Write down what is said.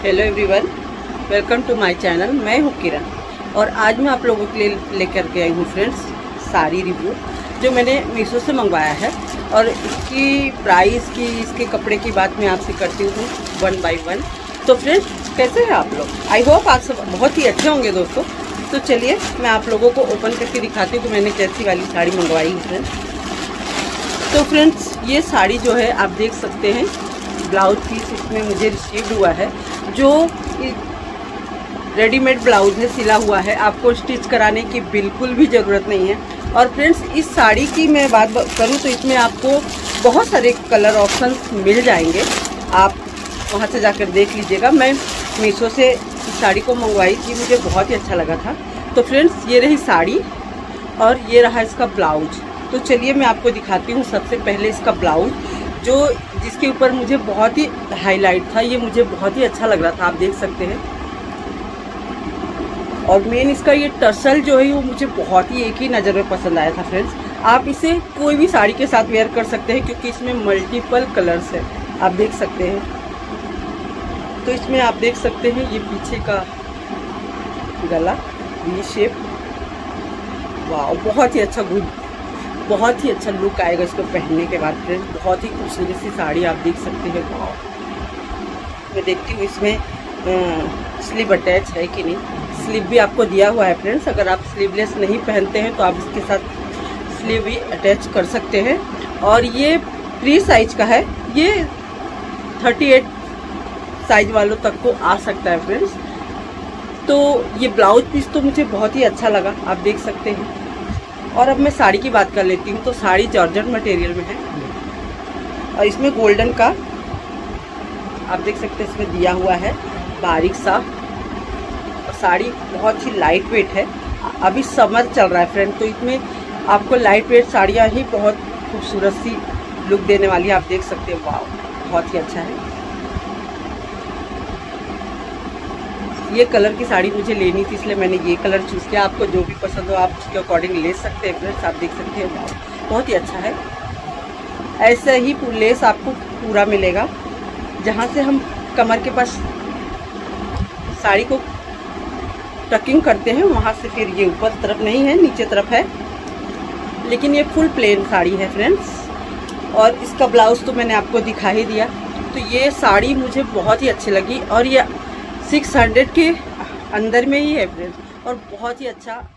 Hello everyone, welcome to my channel. मैं हूँ किरण और आज मैं आप लोगों के लिए लेकर के आई हूँ फ्रेंड्स साड़ी रिव्यू जो मैंने मीशो से मंगवाया है। और इसकी प्राइस की, इसके कपड़े की बात मैं आपसे करती हूँ वन बाय वन। तो फ्रेंड्स कैसे हैं आप लोग? आई होप आप सब बहुत ही अच्छे होंगे दोस्तों। तो चलिए मैं आप लोगों को ओपन करके दिखाती हूँ कि मैंने कैसी वाली साड़ी मंगवाई है फ्रेंड्स। तो फ्रेंड्स ये साड़ी जो है आप देख सकते हैं, ब्लाउज पीस इसमें मुझे रिसीव्ड हुआ है जो रेडीमेड ब्लाउज है, सिला हुआ है। आपको स्टिच कराने की बिल्कुल भी ज़रूरत नहीं है। और फ्रेंड्स इस साड़ी की मैं बात करूँ तो इसमें आपको बहुत सारे कलर ऑप्शंस मिल जाएंगे, आप वहाँ से जाकर देख लीजिएगा। मैं मीशो से इस साड़ी को मंगवाई थी, मुझे बहुत ही अच्छा लगा था। तो फ्रेंड्स ये रही साड़ी और ये रहा इसका ब्लाउज। तो चलिए मैं आपको दिखाती हूँ सबसे पहले इसका ब्लाउज, जो जिसके ऊपर मुझे बहुत ही हाईलाइट था, ये मुझे बहुत ही अच्छा लग रहा था, आप देख सकते हैं। और मेन इसका ये टर्सल जो है वो मुझे बहुत ही एक ही नज़र में पसंद आया था फ्रेंड्स। आप इसे कोई भी साड़ी के साथ वेयर कर सकते हैं क्योंकि इसमें मल्टीपल कलर्स है, आप देख सकते हैं। तो इसमें आप देख सकते हैं ये पीछे का गला वी शेप, वाह बहुत ही अच्छा, गुड, बहुत ही अच्छा लुक आएगा इसको पहनने के बाद फ्रेंड्स। बहुत ही खूबसूरत सी साड़ी आप देख सकते हैं। मैं देखती हूँ इसमें स्लीव अटैच है कि नहीं। स्लीव भी आपको दिया हुआ है फ्रेंड्स, अगर आप स्लीवलेस नहीं पहनते हैं तो आप इसके साथ स्लीव भी अटैच कर सकते हैं। और ये फ्री साइज का है, ये 38 साइज वालों तक को आ सकता है फ्रेंड्स। तो ये ब्लाउज पीस तो मुझे बहुत ही अच्छा लगा, आप देख सकते हैं। और अब मैं साड़ी की बात कर लेती हूँ। तो साड़ी जॉर्जेट मटेरियल में है और इसमें गोल्डन का आप देख सकते हैं इसमें दिया हुआ है बारीक सा। और साड़ी बहुत ही लाइट वेट है, अभी समर चल रहा है फ्रेंड, तो इसमें आपको लाइट वेट साड़ियाँ ही बहुत खूबसूरत सी लुक देने वाली है, आप देख सकते हैं। वाह बहुत ही अच्छा है। ये कलर की साड़ी मुझे लेनी थी इसलिए मैंने ये कलर चूज़ किया। आपको जो भी पसंद हो आप उसके अकॉर्डिंग ले सकते हैं फ्रेंड्स, आप देख सकते हैं। बहुत ही अच्छा है। ऐसे ही लेस आपको पूरा मिलेगा, जहाँ से हम कमर के पास साड़ी को टकिंग करते हैं वहाँ से फिर ये ऊपर तरफ नहीं है, नीचे तरफ है। लेकिन ये फुल प्लेन साड़ी है फ्रेंड्स। और इसका ब्लाउज तो मैंने आपको दिखा ही दिया। तो ये साड़ी मुझे बहुत ही अच्छी लगी और ये 600 के अंदर में ही है फ्रेंड्स और बहुत ही अच्छा